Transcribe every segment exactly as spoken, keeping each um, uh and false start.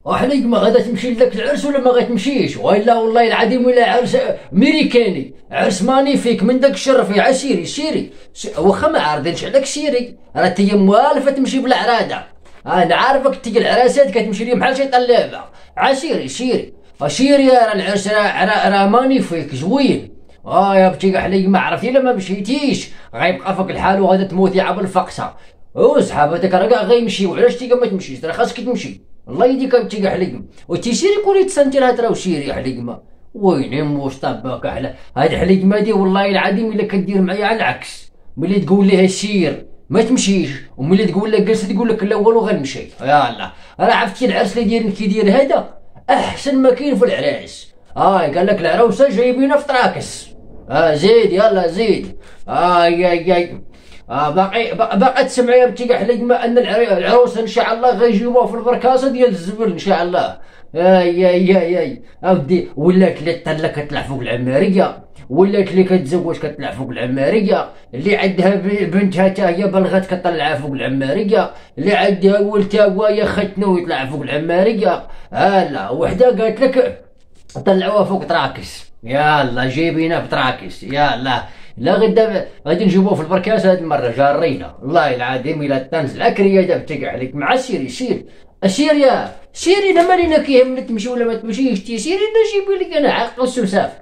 وحليق ما غادا تمشي لك العرس ولا ما غاتمشيش؟ وإلا والله العظيم ولا عرس ميريكاني، عرس مانيفيك من داك الشرف يا سيري سيري. واخا ما عارضينش عليك سيري، راه تي موالفه تمشي بالعراده. انا عارفك تيجي العراسات كتمشي لي بحال شيطان لعبه. عسيري سيري سيري راه العرس راه راه مانيفيك زوين. اه يا بتي حليق ما عرفتي الا ما مشيتيش غيبقى فيك الحال وغادا تموتي عبر الفقصه. وصحاباتك راه كاع غيمشيو، علاش تيقا ما تمشيش؟ راه خاصك تمشي. الله يديك بتي حليق وتيسيري كولي تسنتي راه تراو سيري حليقما. ويلي موش طباك على هاد حليقما دي والله العظيم الا كدير معايا على العكس. ملي تقول ليها سير ما تمشيش، وملي تقول لك جلس تقول لك لا والو غنمشي. يلا راه عرفتي العرس اللي داير كيدير هذا احسن ما كاين في العراس. اه قال لك العروسه جايبينها في طراكس. اه زيد يلا زيد. اه يا يا آه باقي باقي تسمعي يا بتي حليقما ان العروسه ان شاء الله غيجيبوها في البركاسه ديال الزبل ان شاء الله. اي يا يا اودي ولات اللي طلع كطلع فوق العماريه، ولات اللي كتزوج كطلع فوق العماريه، اللي عندها بنتها حتى هي بلغات كطلعها فوق العماريه، اللي عندها ولدها وهي ختنو يطلع فوق العماريه. هلا وحده قالت لك طلعوها فوق طراكس. يلا جايبينها في طراكس. يلا لا غدا غادي نجيبوه في البركاس هاد المره جارينا. الله العظيم الا تنزل عكريه دابتك عليك مع سيري سير سير يا سيري. انا مالينا كيهمني تمشي ولا ما تمشيش، تي سيري انا جيبي لك انا عاق والسوساف.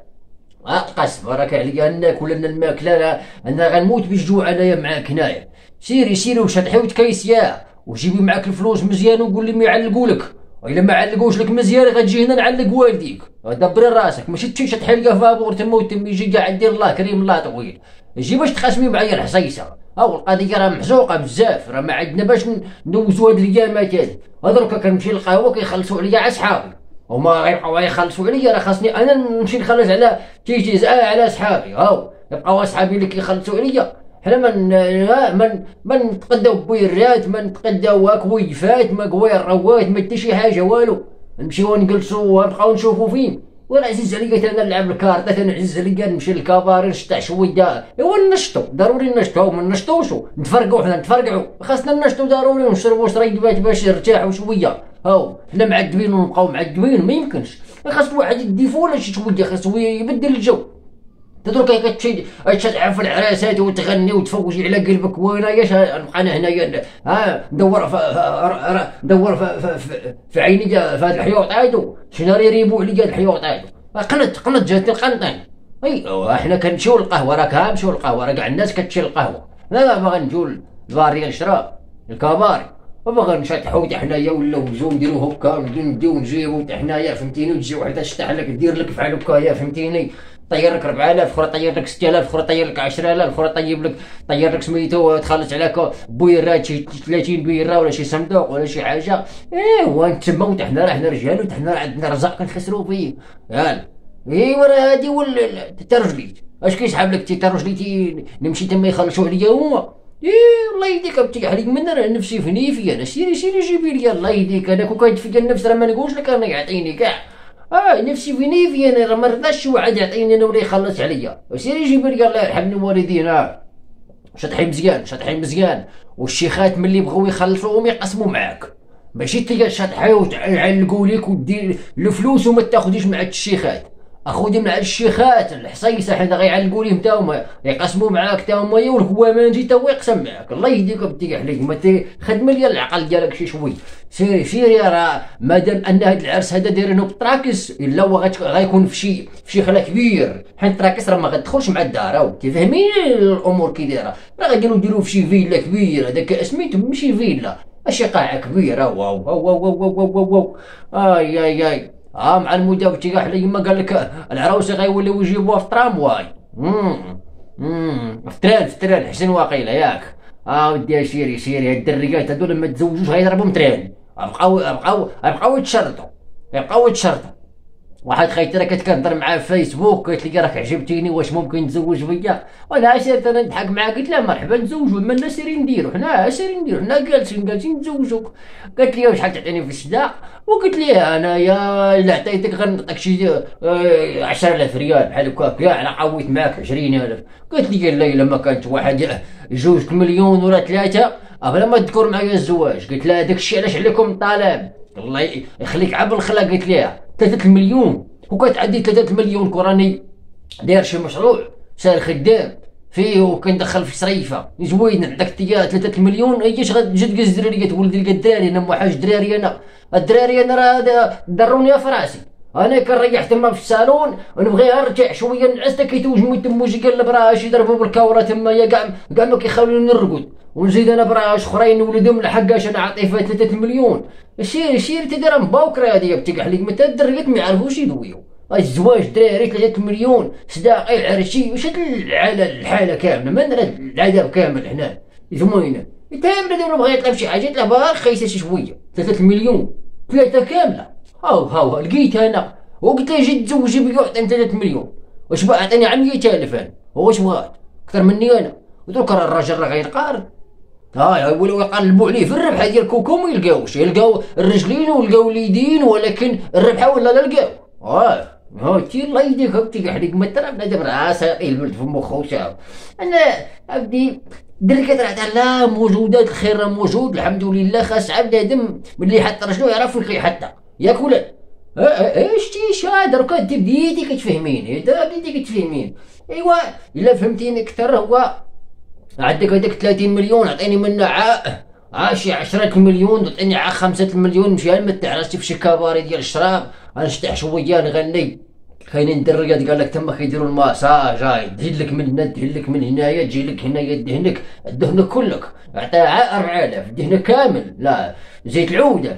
قسم راك عليا ناكل انا الماكله، انا غنموت بالجوع انايا معاك هنايا. سيري سيري وشطحي وتكيسيا وجيبي معاك الفلوس مزيان وقول لي ما يعلقولك، والا ما علقوش لك مزيان غتجي هنا نعلق والديك. دبري راسك ماشي تمشي تحلقه فابور تما وتمي يجي قاعد دير الله كريم الله طويل. جي باش تخاسمي معايا الحصيصه. او القضيه راه محزوقه بزاف، راه ما عندنا باش ندوزو هاد الايامات هادي. هضرك كنمشي للقهوه كيخلصوا عليا على صحابي وما غيبقاو يخلصوا عليا، راه خاصني انا نمشي نخلص على تيجيز اه على صحابي. هاو يبقاو صحابي اللي كيخلصوا عليا. حنا من من ما نتقداو بويرات، ما نتقداو كويفات، ما كويروات، ما حتى شي حاجه والو. نمشيو نجلسو ونبقاو نشوفو فين. وانا عزيز عليا انا نلعب الكارطات، انا عزيز عليا نمشي للكباري نشطح شويه. ايوا نشطو ضروري نشطو، ما نشطوشو نتفرقعو، حنا نتفرقعو خاصنا نشطو ضروري ونشربو شريبات باش نرتاحو شويه. هاو حنا معذبين ونبقاو معذبين ما يمكنش. خاص الواحد يديفو ولا شي شويه، خاصو يبدل الجو. تدرك كتمشي تشطح في العراسات وتغني وتفوجي على قلبك. ويناياش نبقى انا هنايا ها ندور ندور في عيني في هاد الحيوط هادو شنو يريبوا عليا الحيوط هادو. قنت قنت جاتني القنطين. اي حنا كنمشيو للقهوه، راك ها نمشيو للقهوه، راه كاع الناس كتمشي للقهوه. لا باغا نجيو للباريه الشراب الكباري وباغا نشطحو حتى حنايا ولا نجيو نديرو هكا نديو نجيبو حتى حنايا فهمتيني، وتجي وحده تشطح لك دير لك بحال هكايا فهمتيني. طير لك أربعة آلاف، اخرى طير لك ستة آلاف، اخرى طير لك عشرة آلاف، اخرى طيب لك طير لك سميتو تخلص عليك بويرات شي ثلاثين بويره ولا شي صندوق ولا شي حاجه. ايوا نتسمى وحتى حنا راه حنا رجال وحتى حنا عندنا رزق كنخسرو فيه. يلا ايوا راه هادي ولا ترجليت اش كيسحب لك تي رجليتي نمشي تما يخلصوا عليا هما. اي الله يديك بتي عليك من راه نفسي فنيفي انا. سيري سيري جيبي لي الله يديك. انا كون كاين فيا النفس راه ما نقولش لك انا يعطيني كاع. اه نفسي فيني في انا راه ما رضاش شي واحد يعطيني انا ولا يخلص عليا. سيري جيبي لي الله يرحم الوالدين. اه شطحي مزيان شطحي مزيان. والشيخات ملي بغاو يخلصوهم يقسموا معاك، ماشي تلقى شطحي ويعلقوا ليك ودير الفلوس وما تاخذيش مع الشيخات. اخذي مع الشيخات الحصيصه حنا غيعلقوا ليهم تا هما يقسموا معاك تا هما والكوامانجي تا هو يقسم معاك. الله يهديك بتيك عليك ما خدم لي العقل ديالك شي شوي. سيري سيري راه مادام ان هاد العرس هذا دايرينه بطراكس الا هو غيكون في شي في شي خلا كبير، حيت طراكس راه ما غتدخلش مع الدار. هاو تفهمي الامور كي دايره. راه غادي نديرو في شي فيلا كبيره هذاك سميتو ماشي فيلا شي قاعه كبيره. واو واو واو واو واو واو واو اي اي اي اه مع المداوي تيقاح لي ما قال لك العروسه غيوليو يجيبوها في ترامواي. امم امم في تران في تران حسن واقيلا ياك. اه ودي سيري سيري هاد الدريات هادو لما تزوجوش غيضربهم تران. بقاو بقاو بقاو يتشرطوا بقاو يتشرطوا. واحد خيتي راه كنت كنهضر معاه في فيسبوك قالت لي راك عجبتيني واش ممكن نتزوج بيا. وانا سيرت انا نضحك معاه قلت لها مرحبا نتزوجوا ما لنا سيري نديرو حنا سيري نديرو حنا جالسين جالسين نتزوجوك. قالت لي شحال تعطيني في الصداق وقلت ليه انايا الا عطيتك غنعطيك شي عشرة آلاف ريال بحال هكاك كاع انا قويت معاك عشرين ألف. قالت لي لا الا ما كانت واحد جوج مليون ولا ثلاثه بلا ما تذكر معايا الزواج. قلت لها داك الشيء علاش عليكم الطلب الله يخليك عبر الخلا قلت ليها ثلاثة المليون وكتعدي ثلاثة المليون كوراني داير شي مشروع سال خدام فيه وكندخل في صريفه زوين عندك تيا ثلاثة المليون ايش غتجي تلقى الدراري تولد لك الدراري انا موحاش دراري انا الدراري انا راه ضروني في راسي انا كنريح تما في الصالون ونبغي نرجع شويه نعس تا كيتوجمو تموجي قال براش يضربوا بالكوره تما يا كاع كاع ما كيخلوني نرقد ونزيد انا براش اخرين ولدهم لحقاش انا عاطيه فيها ثلاثة المليون سيري سيري تدير مباوكره هادي بتيك عليك متى الدراريات ما يعرفوش يدويو الزواج دراري ثلاثة مليون صداقي العرشي واش هاد الحاله كامله من العذاب كامل هنا زوينه انت بنادم بغى يطلب شي حاجه يطلبها رخيصه شي شويه ثلاثة مليون ثلاثه كامله هاو هاو لقيت انا وقلت له جي تزوجي بيا وعطيني ثلاثة مليون واش بغى عطيني عن مئة ألف انا واش بغات اكثر مني انا ودروك راه الراجل راه غينقارن ها ولاو يقلبوا عليه في الربحه ديال كوكو ما يلقاوش يلقاو الرجلين ولقاو اليدين ولكن الربحه ولا لا لقاو اه ها تي الله يديك هبتي عليك ما ترى بنادم راه ساقي الولد في مخه وشاف انا عبدي درك راه لا موجودات الخير راه موجود الحمد لله خاص بنادم ملي يحط رجلو يعرف فين كيحطها ياك ولا ايش تي شاد درك انت بديتي كتفهميني انت بديتي كتفهميني ايوا الا فهمتيني اكثر هو عندك هذاك ثلاثين مليون عطيني منه عاء عاشي عشرة مليون تعطيني عا خمسة مليون نمشي نمتع راسي في شي كباري ديال الشراب غنشطح شويه نغني كاينين دريات قال لك تما كيديروا الماساج هاي تزيد لك من هنا دهن لك من هنايا تجي لك هنايا دهنك دهنك كلك عطيها عا أربعة آلاف دهنه كامل لا زيت العوده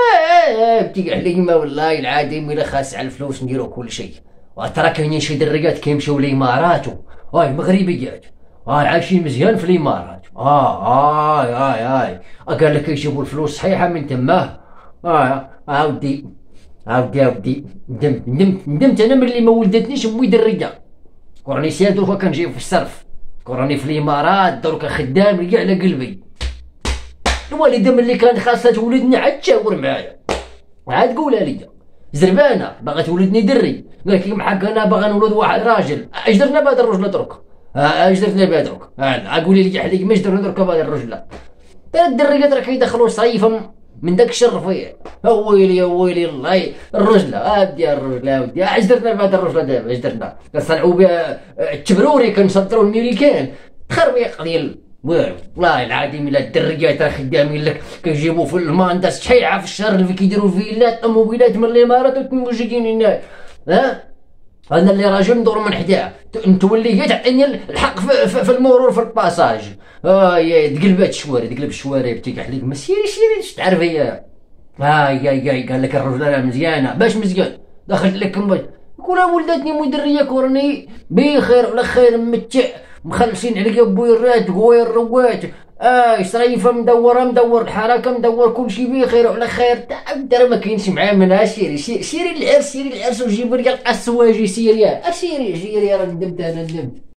اه اه بتيقع عليا والله العظيم الا خاص على الفلوس نديرو كل شيء وترى كاينين شي دريات كيمشيو للامارات هاي مغربيات اه عايشين مزيان في الامارات اه اه هاي هاي قال لك يجيبوا الفلوس صحيحه من تماه اه عاودي عاودي عاودي ندمت ندمت ندمت انا ملي ما ولدتنيش امي دريه كوراني سير دوكا كنجيب في الصرف كوراني في الامارات دوكا خدام رجع على قلبي الوالده ملي كانت خاصها تولدني عاد تشاور معايا عاد قولها لي زربانه باغا تولدني دري قالت لي محاك انا باغا نولد واحد راجل اش درنا بهذا الرجل درك اش درنا بها درك ها قولي لي حليق ماش درنا درك بهذا الرجل ثلاث دريات راه كيدخلوا صيفا من داك الشر فيا ويلي ويلي الله الرجله ادي الرجله ودي اش درنا بهذا الرجله دابا اش درنا كنصنعوا بها التبروري كنصدروا الميريكان تخربيق ديال والله العظيم الا الدريات راه خدامين لك كيجيبوا في المانداس شيعه في الشهر اللي كيديروا فيلات طوموبيلات من الامارات وتموجدين هنا ها انا اللي راجل ندور من حداه نتولي هي تعطيني الحق في, في, في المرور في الباساج اه يا تقلبات الشوارع تقلب الشوارع بتيك عليك ما سيري سيري تعرف هي ها يا يا قال لك الرجل مزيانه باش مزيان دخلت لك كون ولدتني مدريه كورني بخير ولا خير متع مخلصين عليا بويرات قوير روات اه صريفه مدوره مدور الحركه مدور كل شيء بخير وعلى خير تاع الدار ما كاينش معاه منها سيري سيري العرس سيري العرس وجيب لي القصواجي سيري سيري سيري راه ندمت انا ندمت